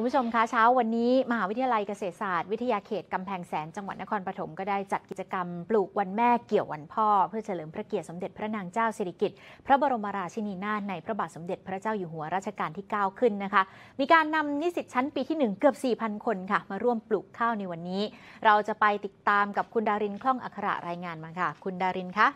คุณผู้ชมคะเช้าวันนี้มหาวิทยาลัยเกษตรศาสตร์วิทยาเขตกำแพงแสนจังหวัดนครปฐมก็ได้จัดกิจกรรมปลูกวันแม่เกี่ยววันพ่อเพื่อเฉลิมพระเกียรติสมเด็จพระนางเจ้าสิริกิติ์พระบรมราชินีนาถในพระบาทสมเด็จพระเจ้าอยู่หัวรัชกาลที่ 9 ขึ้นนะคะมีการนำนิสิตชั้นปีที่ 1 เกือบ 4,000 คนค่ะมาร่วมปลูกข้าวในวันนี้เราจะไปติดตามกับคุณดารินคล่องอัคระรายงานมาค่ะคุณดารินคะ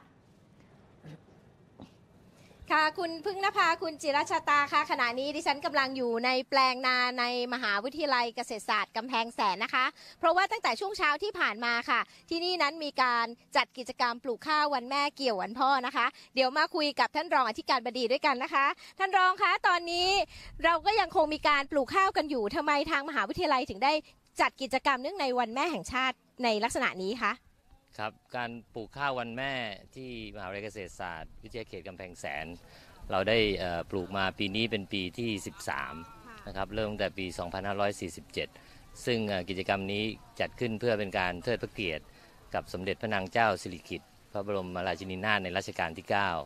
ค่ะคุณพึ่งนภาคุณจิรชตาค่ะขณะนี้ดิฉันกำลังอยู่ในแปลงนาในมหาวิทยาลัยเกษตรศาสตร์กำแพงแสนนะคะเพราะว่าตั้งแต่ช่วงเช้าที่ผ่านมาค่ะที่นี่นั้นมีการจัดกิจกรรมปลูกข้าววันแม่เกี่ยววันพ่อนะคะเดี๋ยวมาคุยกับท่านรองอธิการบดีด้วยกันนะคะท่านรองคะตอนนี้เราก็ยังคงมีการปลูกข้าวกันอยู่ทำไมทางมหาวิทยาลัยถึงได้จัดกิจกรรมเนื่องในวันแม่แห่งชาติในลักษณะนี้คะครับการปลูกข้าววันแม่ที่มหาวิทยาลัยเกษตรศาสตร์วิทยาเขตกำแพงแสนเราได้ปลูกมาปีนี้เป็นปีที่ 13นะครับเริ่มตั้งแต่ปี 2547 ซึ่งกิจกรรมนี้จัดขึ้นเพื่อเป็นการเทิดพระเกียรติกับสมเด็จพระนางเจ้าสิริกิติ์พระบรมราชินีนาถในรัชกาลที่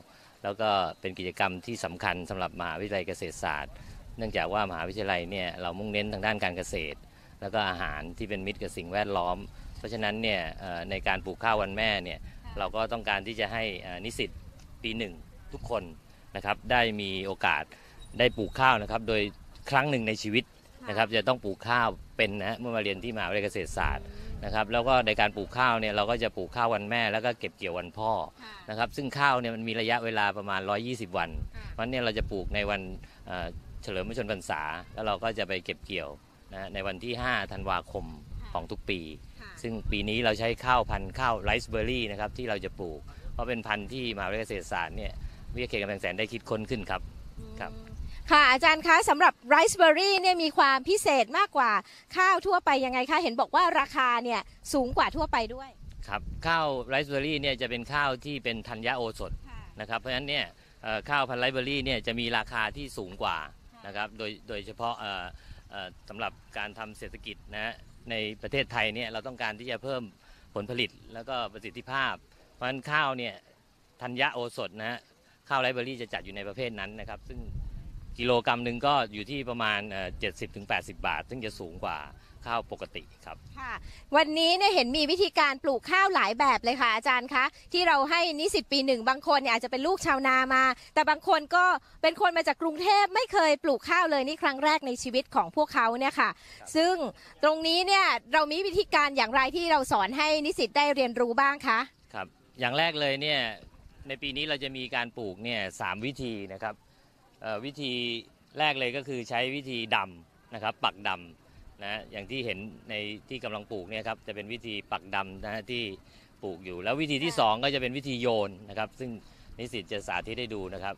9 แล้วก็เป็นกิจกรรมที่สำคัญสำหรับมหาวิทยาลัยเกษตรศาสตร์เนื่องจากว่ามหาวิทยาลัยเนี่ยเรามุ่งเน้นทางด้านการเกษตรแล้วก็อาหารที่เป็นมิตรกับสิ่งแวดล้อมเพราะฉะนั้นเนี่ยในการปลูกข้าววันแม่เนี่ยเราก็ต้องการที่จะให้นิสิตปี1ทุกคนนะครับได้มีโอกาสได้ปลูกข้าวนะครับโดยครั้งหนึ่งในชีวิตนะครับจะต้องปลูกข้าวเป็นนะเมื่อมาเรียนที่มหาวิทยาลัยเกษตรศาสตร์นะครับแล้วก็ในการปลูกข้าวเนี่ยเราก็จะปลูกข้าววันแม่แล้วก็เก็บเกี่ยววันพ่อนะครับซึ่งข้าวเนี่ยมันมีระยะเวลาประมาณ120วันเพราะเนี่ยเราจะปลูกในวันเฉลิมพระชนมพรรษาแล้วเราก็จะไปเก็บเกี่ยวนะในวันที่5 ธันวาคมของทุกปีซึ่งปีนี้เราใช้ข้าวพันธุ์ข้าวไรซ์เบอร์รี่นะครับที่เราจะปลูกเพราะเป็นพันธุ์ที่มหาวิทยาลัยเกษตรศาสตร์เนี่ยวิทยาเขตกำแพงแสนได้คิดค้นขึ้นครับค่ะอาจารย์คะสำหรับไรซ์เบอร์รี่เนี่ยมีความพิเศษมากกว่าข้าวทั่วไปยังไงคะเห็นบอกว่าราคาเนี่ยสูงกว่าทั่วไปด้วยครับข้าวไรซ์เบอร์รี่เนี่ยจะเป็นข้าวที่เป็นธัญญโอสถนะครับเพราะฉะนั้นเนี่ยข้าวพันธุ์ไรซ์เบอร์รี่เนี่ยจะมีราคาที่สูงกว่านะครับโดยเฉพาะสำหรับการทำเศรษฐกิจนะในประเทศไทยเนี่ยเราต้องการที่จะเพิ่มผลผลิตแล้วก็ประสิทธิภาพเพราะฉะนั้นข้าวเนี่ยธัญญโอสถนะข้าวไรซ์เบอร์รี่จะจัดอยู่ในประเภทนั้นนะครับซึ่งกิโลกรัมหนึ่งก็อยู่ที่ประมาณ70-80 บาทซึ่งจะสูงกว่าข้าวปกติครับค่ะวันนี้เนี่ยเห็นมีวิธีการปลูกข้าวหลายแบบเลยค่ะอาจารย์คะที่เราให้นิสิตปี1บางคนเนี่ยอาจจะเป็นลูกชาวนามาแต่บางคนก็เป็นคนมาจากกรุงเทพไม่เคยปลูกข้าวเลยนี่ครั้งแรกในชีวิตของพวกเขาเนี่ยค่ะซึ่งตรงนี้เนี่ยเรามีวิธีการอย่างไรที่เราสอนให้นิสิตได้เรียนรู้บ้างคะครับอย่างแรกเลยเนี่ยในปีนี้เราจะมีการปลูกเนี่ย3วิธีนะครับวิธีแรกเลยก็คือใช้วิธีดำนะครับปักดำนะอย่างที่เห็นในที่กำลังปลูกเนี่ยครับจะเป็นวิธีปักดำนะที่ปลูกอยู่แล้ววิธีที่2ก็จะเป็นวิธีโยนนะครับซึ่งนิสิตจะสาธิตให้ดูนะครับ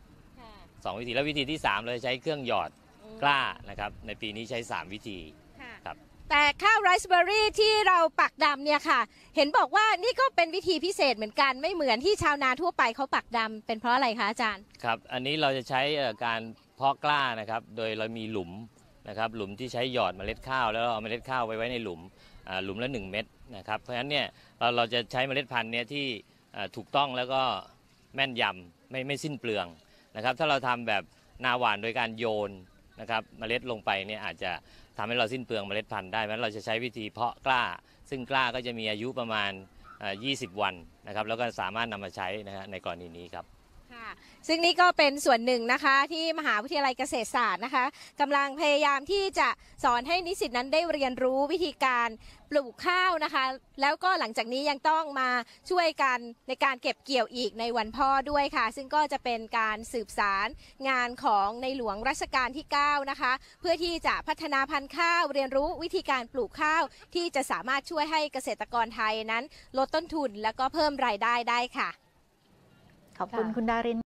2วิธีแล้ววิธีที่3เราใช้เครื่องหยอดกล้านะครับในปีนี้ใช้3วิธีครับแต่ข้าวไรซ์เบอร์รี่ที่เราปักดำเนี่ยค่ะเห็นบอกว่านี่ก็เป็นวิธีพิเศษเหมือนกันไม่เหมือนที่ชาวนาทั่วไปเขาปักดำเป็นเพราะอะไรคะอาจารย์ครับอันนี้เราจะใช้การเพาะกล้านะครับโดยเรามีหลุมนะครับหลุมที่ใช้หยอดเมล็ดข้าวแล้วเอาเมล็ดข้าวไว้ในหลุมละ1 เม็ดนะครับเพราะฉะนั้นเนี่ยเราจะใช้เมล็ดพันธุ์เนี่ยที่ถูกต้องแล้วก็แม่นยำไม่สิ้นเปลืองนะครับถ้าเราทำแบบนาหวานโดยการโยนนะครับเมล็ดลงไปเนี่ยอาจจะทำให้เราสิ้นเปลืองเมล็ดพันธุ์ได้เพราะฉะนั้นเราจะใช้วิธีเพาะกล้าซึ่งกล้าก็จะมีอายุประมาณ20 วันนะครับแล้วก็สามารถนำมาใช้นะฮะในกรณีนี้ครับซึ่งนี่ก็เป็นส่วนหนึ่งนะคะที่มหาวิทยาลัยเกษตรศาสตร์นะคะกำลังพยายามที่จะสอนให้นิสิตนั้นได้เรียนรู้วิธีการปลูกข้าวนะคะแล้วก็หลังจากนี้ยังต้องมาช่วยกันในการเก็บเกี่ยวอีกในวันพ่อด้วยค่ะซึ่งก็จะเป็นการสืบสารงานของในหลวงรัชกาลที่ 9นะคะเพื่อที่จะพัฒนาพันธุ์ข้าวเรียนรู้วิธีการปลูกข้าวที่จะสามารถช่วยให้เกษตรกรไทยนั้นลดต้นทุนและก็เพิ่มรายได้ได้ค่ะขอบคุณคุณดาริน